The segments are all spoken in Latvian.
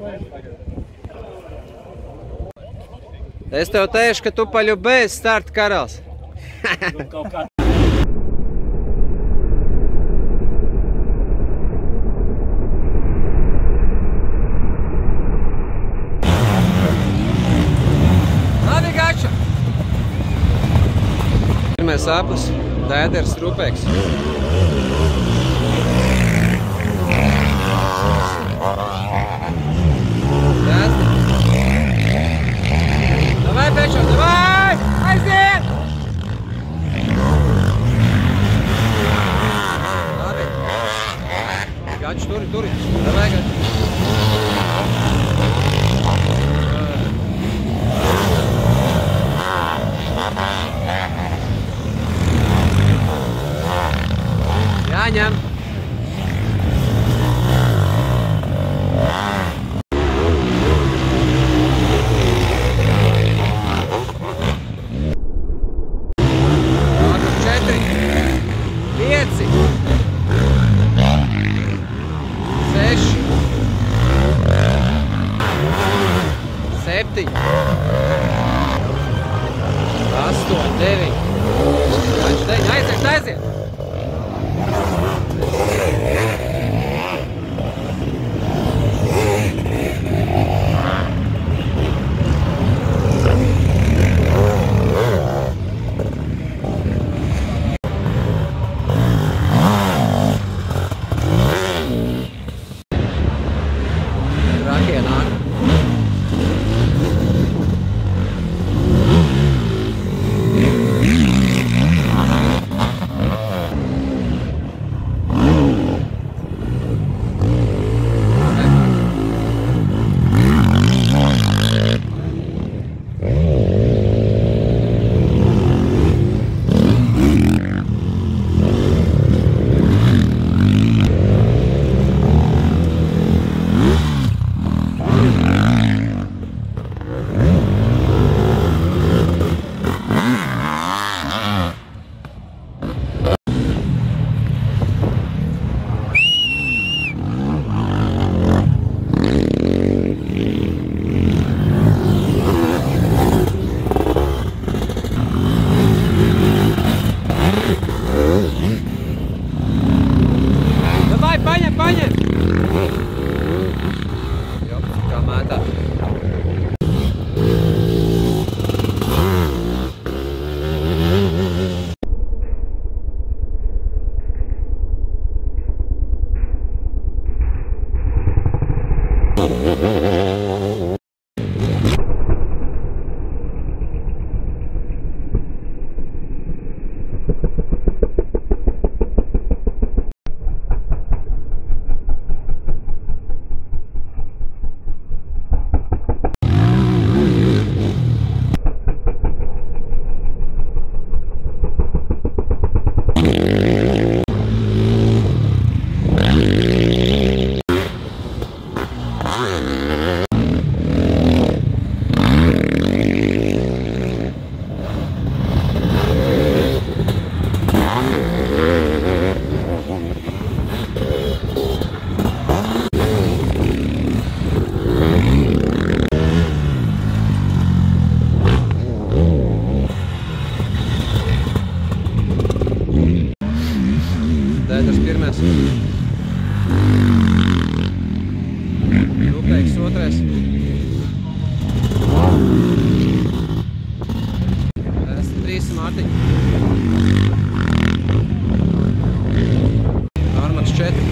Es tev teikšu, ka tu paļu bez starta karalis. Labi, gača! Pirmais aplis, dēders, rupēks. Давай, Печо, давай! Aiziet! Labi. Gači, turi. Davai, gači. Jāņem. Aiziet! Rakie nāk. Dēders pirmais. Rupēks otrais. S3 Mārtiņa. Armats 4.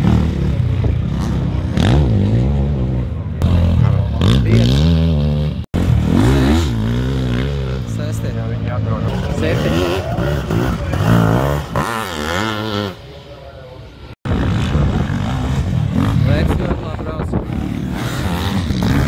5. 6. 7. Veiks ļoti labi brauc.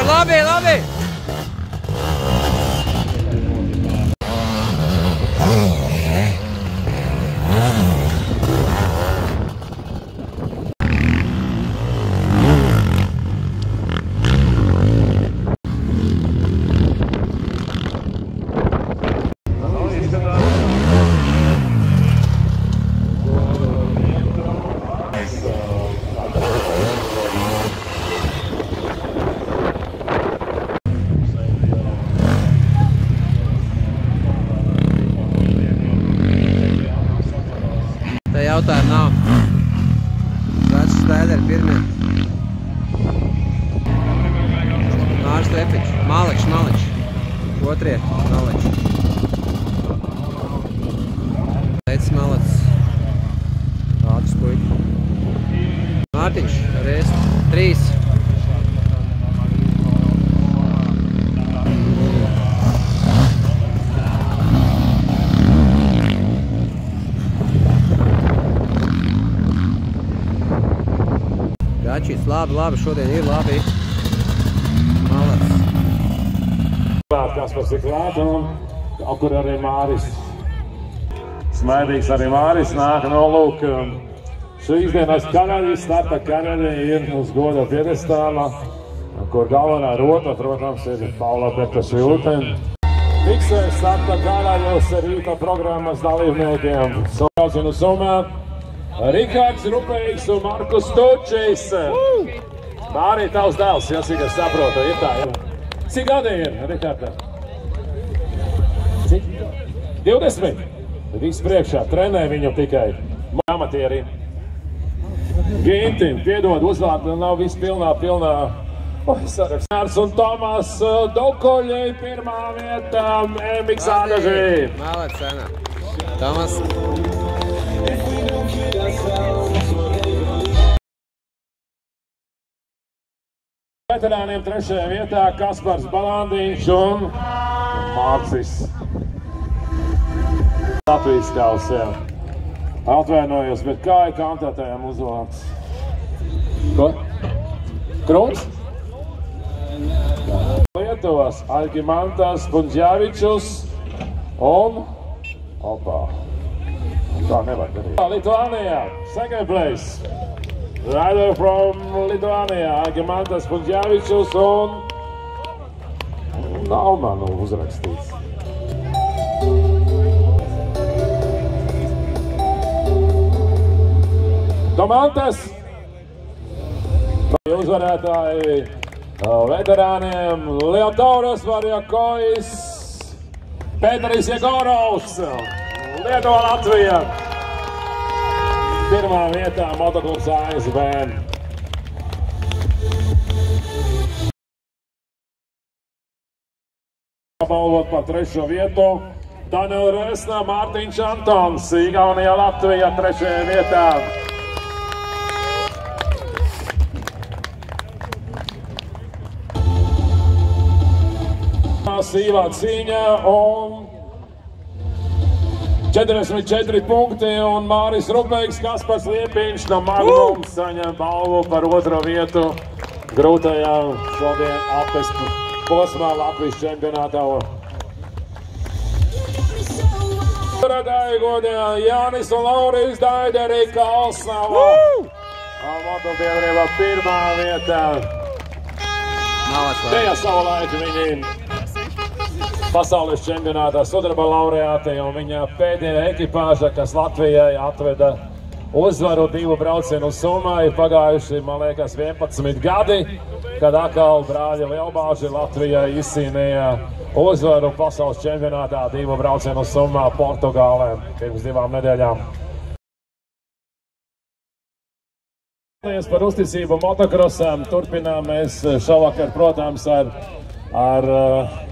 labi, labi! Tā jautājuma nav. Veci Šrēderi pirmie. Māris Tepičs. Maličs. Otrie. Maličs. Teicis Maličs. Ātris puika. Mārtiņš. Reiz. 3. Gačīs, labi, šodien ir labi. Malets. Kaspars ir klāt un kaut kur arī Māris. Smaidīgs arī Māris nāk no lūk. Šīs dienas karaļi, starta karaļi ir uz goda piedestāla, kur galvenā rota, protams, ir Paula Petrašvilta. Tiksēs starta karaļus rīta programmas dalībniekiem. Saucinu summā. Rikārds Rupeigs un Markus Tučis. Mārī, tavs dēls, ja cik es saprotu, ir tā, jā. Cik gadi ir, Rikārdā? Cik? 20? Viss priekšā, trenē viņu tikai amatieri. Gintim, piedod, uzvārdu nav viss pilnā. Saraksts un Tomas Dokoļi, pirmā vietā, Emiks Ādaži. Malets, Sena. Tomas. Veterāniem trešajā vietā Kaspars Balandiņš un Mārcis. Latvijas kaus, jā. Atvainojos, bet kā ir kantētājiem uzvārds? Ko? Kruns? Lietuvas Algimantas Bundžēvičus un... Opā. Tā nevajag darīt. Lithuania, second place. Rider from Lithuania, Algimantas Bundžēvičus un... Nav man uzrakstīts. Domantas. Uzvarētāji veterāniem Lietauras Varjakojas, Pēteris Jegorovs, Lietuva Latvija. Pirmā vietā motoklubs ASV. Balvot par trešo vietu Daniela Rēsnā, Mārtiņš Antons, Igaunija Latvija trešajā vietā. Sīvā cīņā un 44 punkti un Māris Rupeigs, Kaspars Liepiņš no Magnums saņem balvu par otro vietu grūtajā šodien apes posmā Latvijas čempionātā. Radāji godījā Jānis un Lauris Daideri Kalsnava. Motobiedrībā pirmā vietā. Tajā savu laiku viņi pasaules čempionātā sudraba laureāti un viņa pēdējā ekipāža, kas Latvijai atveda uzvaru 2 braucienu summā, ir pagājuši, man liekas, 11 gadi, kad atkal brāļi Lielbāži Latvijai izcīnīja uzvaru pasaules čempionātā 2 braucienu summā Portugālē pirms 2 nedēļām. Paldies par uzticību motokrosām. Turpinām mēs šovakar, protams, ar